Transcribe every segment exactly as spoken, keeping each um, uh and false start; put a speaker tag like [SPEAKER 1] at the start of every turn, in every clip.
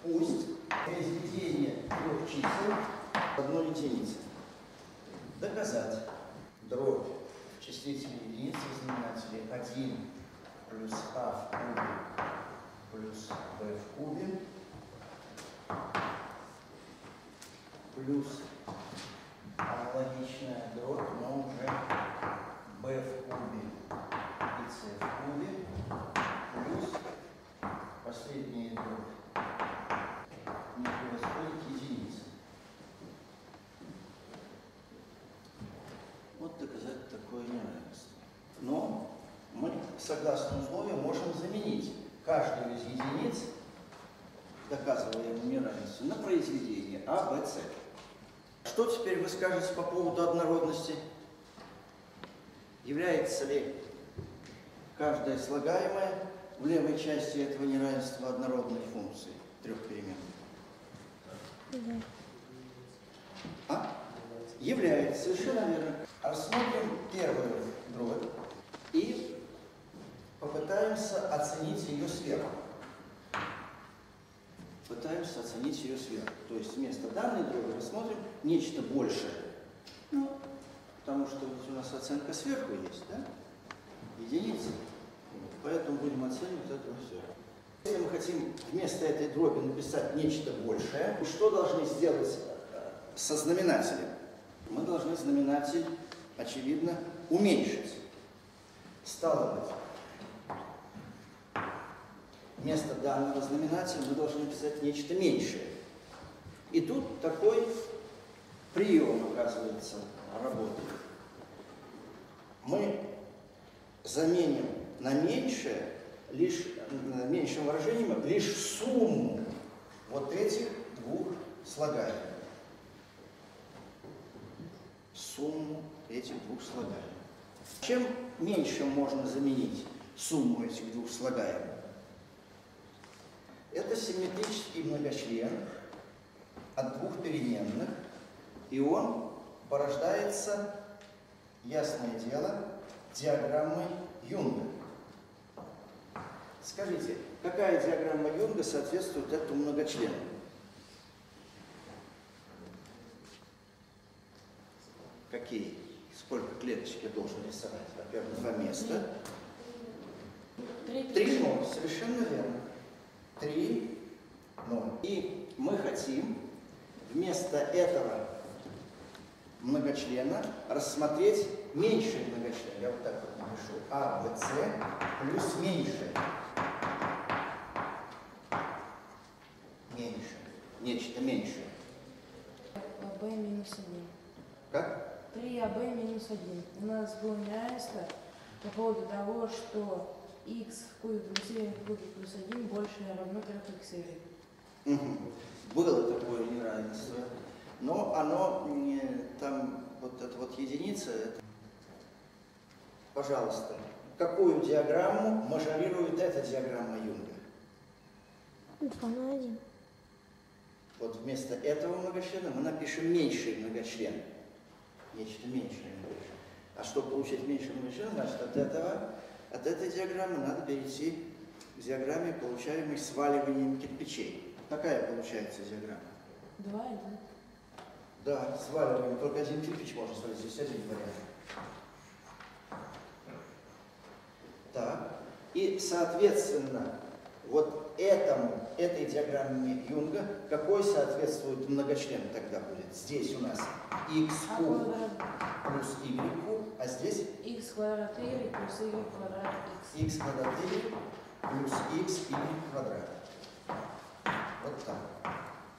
[SPEAKER 1] Пусть произведение трех чисел одной единицы. Доказать. Дробь в числителе единицы в знаменателе один плюс а в кубе плюс b в кубе плюс аналогичная дробь, но уже b в кубе и c в кубе плюс последняя дробь не превосходит единицы. Вот доказать такое неравенство. Но мы, согласно условиям, можем заменить каждую из единиц, доказываемое неравенство, на произведение А, Б, С. Что теперь вы скажете по поводу однородности? Является ли каждая слагаемая в левой части этого неравенства однородной функцией трех переменных? А? Является, совершенно верно. Рассмотрим первую дробь и попытаемся оценить ее сверху. Пытаемся оценить ее сверху. То есть вместо данной дроби рассмотрим нечто большее. Ну, потому что ведь у нас оценка сверху есть, да? Единицы. Поэтому будем оценивать это сверху. Если мы хотим вместо этой дроби написать нечто большее, что должны сделать со знаменателем? Мы должны знаменатель, очевидно, уменьшить. Стало быть, вместо данного знаменателя мы должны писать нечто меньшее. И тут такой прием, оказывается, работает. Мы заменим на меньшее, лишь меньшим выражением, лишь сумму вот этих двух слагаемых. Сумму этих двух слагаемых. Чем меньше можно заменить сумму этих двух слагаемых? Это симметрический многочлен от двух переменных, и он порождается, ясное дело, диаграммой Юнга. Скажите, какая диаграмма Юнга соответствует этому многочлену? Какие? Сколько клеточек я должен рисовать? Во-первых, два места. Три ноль, совершенно верно. Три ноль. И мы хотим вместо этого многочлена рассмотреть меньший многочлен. Я вот так вот напишу. А, Б, С плюс меньшее. Меньше. Нечто меньшее.
[SPEAKER 2] А Б минус один.
[SPEAKER 1] Как?
[SPEAKER 2] три а Б минус один. У нас было неравенство по поводу того, что х в кубе плюс y в кубе плюс один больше или равно трех икс y.
[SPEAKER 1] Угу. Было такое неравенство, но оно не, там вот эта вот единица. Это... Пожалуйста, какую диаграмму мажорирует эта диаграмма Юнга?
[SPEAKER 3] два на один.
[SPEAKER 1] Вот вместо этого многочлена мы напишем меньший многочлен. Нечто меньшее многочлен. А чтобы получить меньший многочлен, значит от этого, от этой диаграммы надо перейти к диаграмме, получаемой сваливанием кирпичей. Какая получается диаграмма?
[SPEAKER 2] два, один.
[SPEAKER 1] Да, сваливаем. Только один кирпич можно свалить. Здесь один вариант. Так. И, соответственно, вот этому, этой диаграмме Юнга, какой соответствует многочлен тогда будет? Здесь у нас х куб плюс y куб, а здесь
[SPEAKER 2] х квадрат y плюс y квадрат x.
[SPEAKER 1] х квадрат y плюс x y квадрат. Вот так.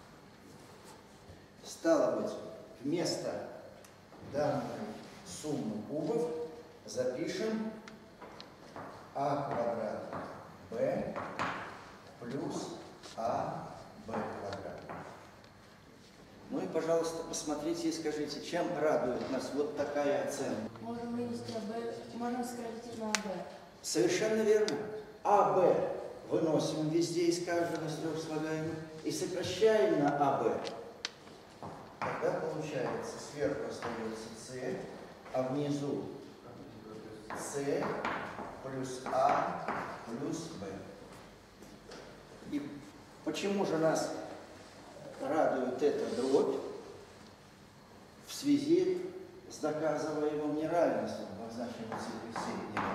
[SPEAKER 1] Стало быть, вместо данной суммы кубов запишем а квадрат b плюс а b квадрат. Ну и, пожалуйста, посмотрите и скажите, чем радует нас вот такая оценка?
[SPEAKER 2] Можем вынести АБ, можно сократить на АБ.
[SPEAKER 1] Совершенно верно. АБ выносим везде из каждого из трех слагаемых и сокращаем на АБ. Тогда получается, сверху остается С, а внизу С плюс А плюс Б. И Почему же нас радует эта дробь в связи с доказываемым неравенством в обозначенном цикле среднего?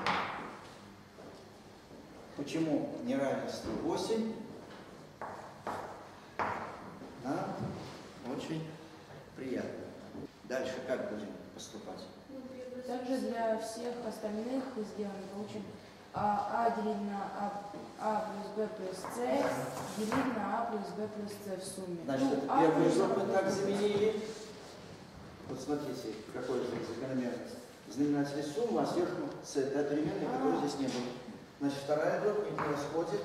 [SPEAKER 1] Почему неравенство восемь нам очень приятно? Дальше как будем поступать?
[SPEAKER 2] Также для всех остальных сделаем, получим а, а делить на а, а плюс b плюс c делить на а плюс b плюс c в сумме.
[SPEAKER 1] Значит,
[SPEAKER 2] Ну,
[SPEAKER 1] это
[SPEAKER 2] а
[SPEAKER 1] первую
[SPEAKER 2] плюс
[SPEAKER 1] группу
[SPEAKER 2] b
[SPEAKER 1] так
[SPEAKER 2] плюс c.
[SPEAKER 1] заменили. Вот смотрите, какой здесь закономерность. Знаменатель суммы, а сверху c, да, переменной, которой здесь не было. Значит, вторая группа не превосходит.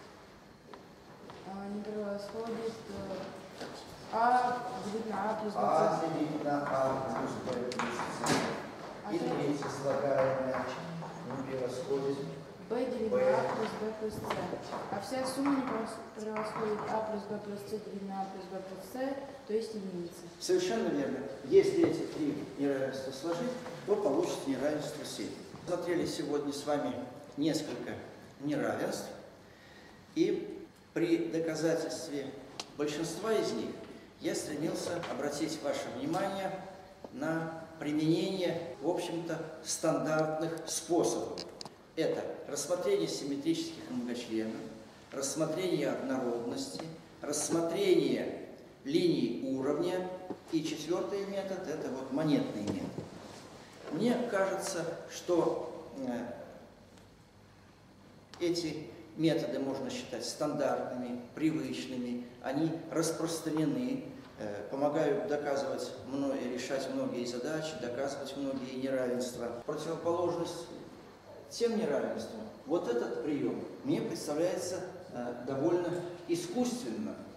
[SPEAKER 2] А, не превосходит э, а делить на а плюс b
[SPEAKER 1] А
[SPEAKER 2] плюс c.
[SPEAKER 1] делить на а плюс b плюс c.
[SPEAKER 2] А
[SPEAKER 1] И
[SPEAKER 2] третья
[SPEAKER 1] третье слагаемое не превосходит.
[SPEAKER 2] b делить
[SPEAKER 1] b.
[SPEAKER 2] на а плюс b плюс c. А вся сумма не превос- превосходит а плюс b плюс c делить на а плюс b плюс c, то есть единица.
[SPEAKER 1] Совершенно верно. Если эти три неравенства сложить, то получится неравенство семь. Смотрели сегодня с вами несколько неравенств, и при доказательстве большинства из них я стремился обратить ваше внимание на применение, в общем-то, стандартных способов. Это рассмотрение симметрических многочленов, рассмотрение однородности, рассмотрение линий уровня, и четвертый метод – это вот монетный метод. Мне кажется, что э, эти методы можно считать стандартными, привычными, они распространены, э, помогают доказывать, решать многие задачи, доказывать многие неравенства. Противоположность тем неравенствам, вот этот прием мне представляется э, довольно искусственно.